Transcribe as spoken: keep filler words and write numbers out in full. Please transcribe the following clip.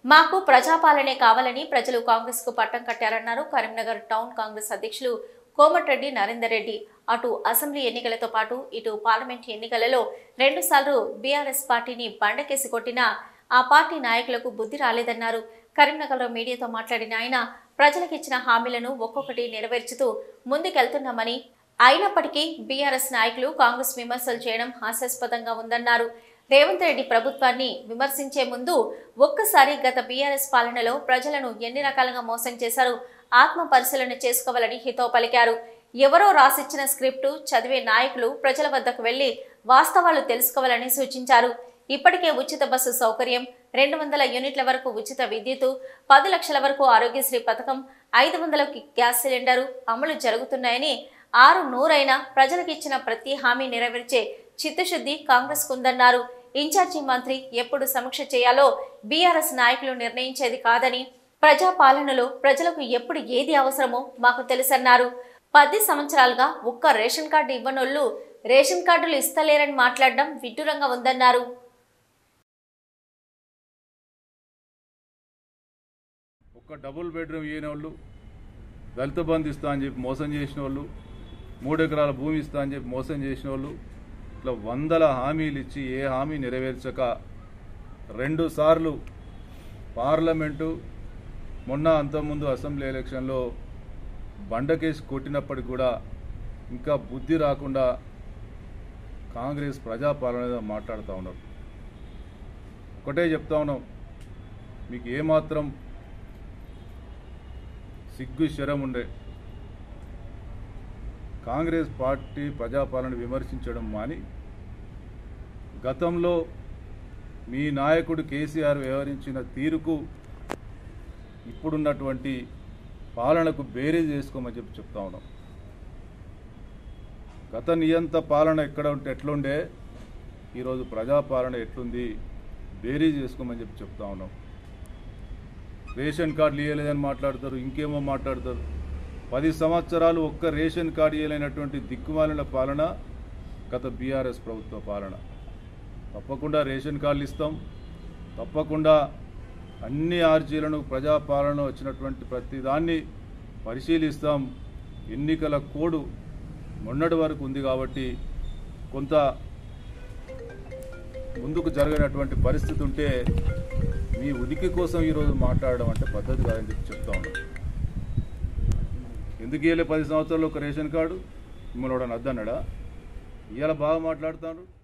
మాకు ప్రజాపాలనే కావాలని ప్రజలు కాంగ్రెస్ కు పట్టం కట్టారన్నారు కరీంనగర్ టౌన్ కాంగ్రెస్ అధ్యక్షులు కోమటిరెడ్డి నరేందర్ రెడ్డి. అటు అసెంబ్లీ ఎన్నికలతో పాటు ఇటు పార్లమెంట్ ఎన్నికలలో రెండుసార్లు బీఆర్ఎస్ పార్టీని బండకేసి కొట్టినా ఆ పార్టీ నాయకులకు బుద్ధి రాలేదన్నారు. కరీంనగర్లో మీడియాతో మాట్లాడిన ఆయన ప్రజలకు ఇచ్చిన హామీలను ఒక్కొక్కటి నెరవేర్చుతూ ముందుకెళ్తున్నామని, అయినప్పటికీ బీఆర్ఎస్ నాయకులు కాంగ్రెస్ విమర్శలు చేయడం హాస్యాస్పదంగా ఉందన్నారు. రేవంత్ రెడ్డి ప్రభుత్వాన్ని విమర్శించే ముందు ఒక్కసారి గత బీఆర్ఎస్ పాలనలో ప్రజలను ఎన్ని రకాలుగా మోసం చేశారు ఆత్మ పరిశీలన చేసుకోవాలని హితవు పలికారు. ఎవరో రాసిచ్చిన స్క్రిప్టు చదివే నాయకులు ప్రజల వద్దకు వెళ్లి వాస్తవాలు తెలుసుకోవాలని సూచించారు. ఇప్పటికే ఉచిత బస్సు సౌకర్యం, రెండు వందల యూనిట్ల వరకు ఉచిత విద్యుత్, పది లక్షల వరకు ఆరోగ్యశ్రీ పథకం, ఐదు వందలకి గ్యాస్ సిలిండరు అమలు జరుగుతున్నాయని, ఆరు నూరైనా ప్రజలకు ఇచ్చిన ప్రతి హామీ నెరవేర్చే చిత్తశుద్ధి కాంగ్రెస్ కుందన్నారు. ఇన్ఛార్జి మంత్రి ఎప్పుడు సమీక్ష చేయాలో బీఆర్ఎస్ నాయకులు నిర్ణయించేది కాదని, ప్రజా పాలనలో ప్రజలకు ఎప్పుడు ఏది అవసరమో మాకు తెలుసన్నారు. పది సంవత్సరాలుగా ఒక్క రేషన్ కార్డు ఇవ్వనోళ్లు రేషన్ కార్డులు ఇస్తలేరని మాట్లాడడం విడ్డూరంగా ఉందన్నారు. ఒక్క డబుల్ బెడ్రూమ్ ఇయ్యని వాళ్ళు, దళిత బంధు ఇస్తా అని చెప్పి మోసం చేసిన వాళ్ళు, మూడు ఎకరాల భూమి ఇస్తా అని చెప్పి మోసం చేసిన వాళ్ళు, ఇట్లా వందల హామీలు ఇచ్చి ఏ హామీ నెరవేర్చక రెండు సార్లు పార్లమెంటు, మొన్న అంతకుముందు అసెంబ్లీ ఎలక్షన్లో బండకేసి కొట్టినప్పటికి కూడా ఇంకా బుద్ధి రాకుండా కాంగ్రెస్ ప్రజాపాలన మాట్లాడుతూ ఉన్నారు. ఒకటే చెప్తా ఉన్నాం, మీకు ఏమాత్రం సిగ్గు శరం ఉండే కాంగ్రెస్ పార్టీ ప్రజాపాలన విమర్శించడం మాని గతంలో మీ నాయకుడు కేసీఆర్ వ్యవహరించిన తీరుకు ఇప్పుడున్నటువంటి పాలనకు బేరీజ్ చేసుకోమని చెప్పి చెప్తా ఉన్నాం. గత నియంత పాలన ఎక్కడ ఉంటే ఎట్లుండే, ఈరోజు ప్రజాపాలన ఎట్లుంది బేరీజ్ చేసుకోమని చెప్పి చెప్తా ఉన్నాం. రేషన్ కార్డులు ఇవ్వలేదని మాట్లాడతారు, ఇంకేమో మాట్లాడతారు. పది సంవత్సరాలు ఒక్క రేషన్ కార్డు ఇవ్వలేనటువంటి దిక్కుమాలిన పాలన గత బీఆర్ఎస్ ప్రభుత్వ పాలన. తప్పకుండా రేషన్ కార్డులు ఇస్తాం, తప్పకుండా అన్ని ఆర్జీలను ప్రజాపాలన వచ్చినటువంటి ప్రతి దాన్ని పరిశీలిస్తాం. ఎన్నికల కోడ్ మొన్నటి వరకు ఉంది కాబట్టి కొంత ముందుకు జరగనటువంటి పరిస్థితి ఉంటే మీ ఉనికి కోసం ఈరోజు మాట్లాడడం అంటే పద్ధతి కాదని చెప్పి చెప్తా ఉన్నాం. ఎందుకు ఇవ్వలే పది సంవత్సరాలు ఒక రేషన్ కార్డు? మిమ్మల్ని కూడా అద్దన్నాడా? ఇవాళ బాగా మాట్లాడుతున్నారు.